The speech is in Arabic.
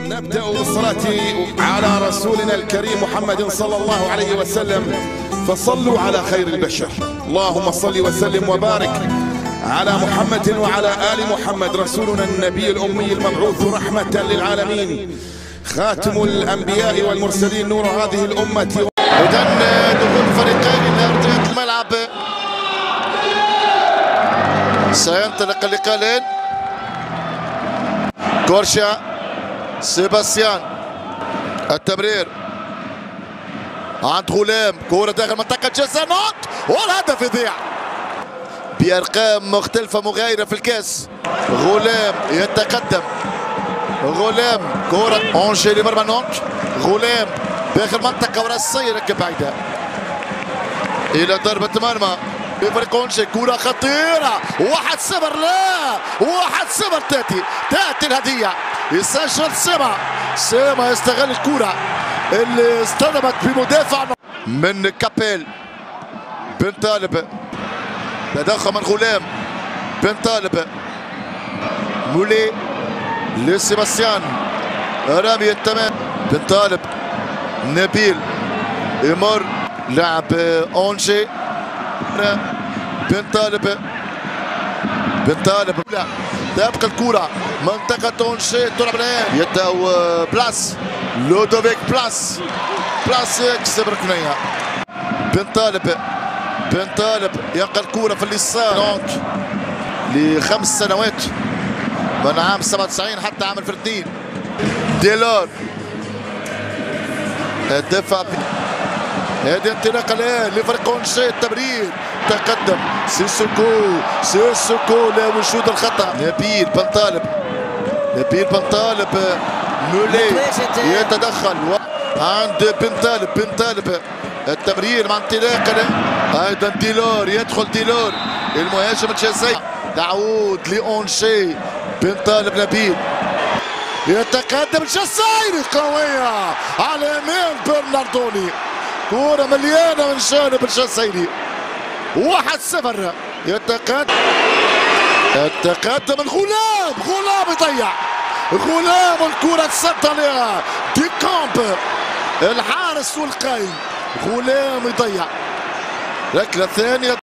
نبدأ بالصلاة على رسولنا الكريم محمد صلى الله عليه وسلم، فصلوا على خير البشر. اللهم صل وسلم وبارك على محمد وعلى آل محمد، رسولنا النبي الأمي المبعوث رحمة للعالمين، خاتم الأنبياء والمرسلين، نور هذه الأمة. إذن دخول الفريقين إلى أرضية الملعب، سينطلق اللقاءين. كورشا، سيباستيان، التمرير عند غلام، كرة داخل منطقة جزاء نوت، والهدف يضيع بأرقام مختلفة مغايرة في الكاس. غلام يتقدم، غلام كرة أونجي لمرمى نوت، غلام داخل منطقة وراسية لكن بعيدة إلى ضربة مرمى بفريق أونجي. كرة خطيرة، 1-0. لا 1-0 تأتي الهدية، يسجل سيما يستغل الكرة اللي اصطدمت بمدافع من كابيل. بن طالب، تدخل من غلام، بن طالب، مولي لسيباستيان، رامي التمام، بن طالب، نبيل يمر، لاعب أونجي، بن طالب، لا تبقى الكرة منطقة أونجي، تلعب الآن يداو بلاس، لودوفيك بلاس يكسب ركنية. بن طالب ينقل الكرة في اليسار نونت ل5 سنوات، من عام 97 حتى عام 2002. ديلور الدفاع، هذه انطلاقة الآن لفريق أونجي، التمرير تقدم سيسوكو لا وجود الخطأ. نبيل بن طالب، مولي يتدخل عند بن طالب، التمرير مع انطلاقة ايضا ديلور، يدخل ديلور المهاجم الجزائري، تعود لأونجي. بن طالب، نبيل يتقدم الجزائري، قوية على يمين برناردوني، كرة مليانة من جانب الجزائري. 1-0 يتقدم الغلام، يضيع غلام، الكرة تصدى عليها دي كامب الحارس والقايم، غلام يضيع ركلة ثانية.